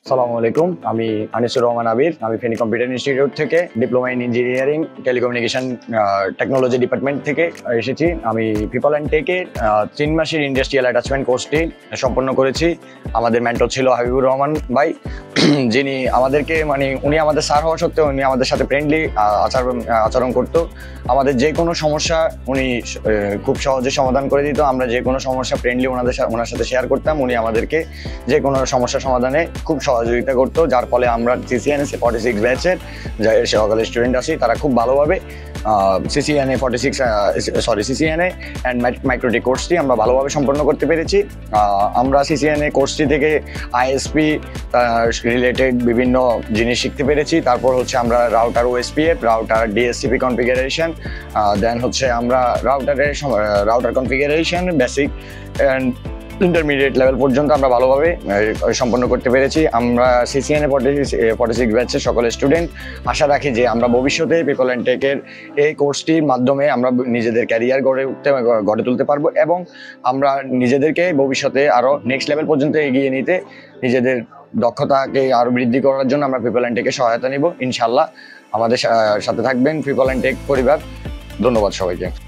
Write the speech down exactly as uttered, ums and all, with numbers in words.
আসসালামু আলাইকুম। আমি আনিসুর রহমান আবির। আমি ফেনি কম্পিউটার ইনস্টিটিউট থেকে diploma in engineering telecommunication technology department থেকে এসেছি। আমি পিপল অ্যান্ড টেকে তিন মাসের ইন্ডাস্ট্রিয়াল অ্যাটাচমেন্ট কোর্সটি সম্পন্ন করেছি। আমাদের মেন্টর ছিল হাবিবুর রহমান ভাই, যিনি আমাদেরকে মানে উনি আমাদের স্যার হওয়া সত্ত্বেও উনি আমাদের সাথে ফ্রেন্ডলি আচরণ আচরণ করতো। আমাদের যে কোনো সমস্যা উনি খুব সহজে সমাধান করে দিত। আমরা যে কোনো সমস্যা ফ্রেন্ডলি ওনাদের ওনার সাথে শেয়ার করতাম। উনি আমাদেরকে যে কোনো সমস্যা সমাধানে খুব সহযোগিতা করতো, যার ফলে আমরা সিসিএনএ ফর্টি সিক্স ব্যাচের যে সকল স্টুডেন্ট আছি তারা খুব ভালোভাবে CCNA forty six sorry CCNA and MikroTik কোর্সটি আমরা ভালোভাবে সম্পন্ন করতে পেরেছি। আমরা সিসিএনএ কোর্সটি থেকে আইএসপি রিলেটেড বিভিন্ন জিনিস শিখতে পেরেছি। তারপর হচ্ছে আমরা router OSPF, router DSCP configuration, then হচ্ছে আমরা রাউটারের router configuration basic and intermediate level পর্যন্ত আমরা ভালোভাবে সম্পন্ন করতে পেরেছি। আমরা সিসিএনএ ফর্টি ফর্টি সিক্স ব্যাচের সকল স্টুডেন্ট আশা রাখি যে আমরা ভবিষ্যতে পিপল অ্যান্ড টেকের এই কোর্সটির মাধ্যমে আমরা নিজেদের ক্যারিয়ার গড়ে উঠতে গড়ে তুলতে পারবো এবং আমরা নিজেদেরকে ভবিষ্যতে আরও নেক্সট লেভেল পর্যন্ত এগিয়ে নিতে, নিজেদের দক্ষতাকে আরও বৃদ্ধি করার জন্য আমরা পিপল অ্যান্ড টেকের সহায়তা নিব। ইনশাল্লাহ আমাদের সাথে থাকবেন পিপল অ্যান্ড টেক পরিবার। ধন্যবাদ সবাইকে।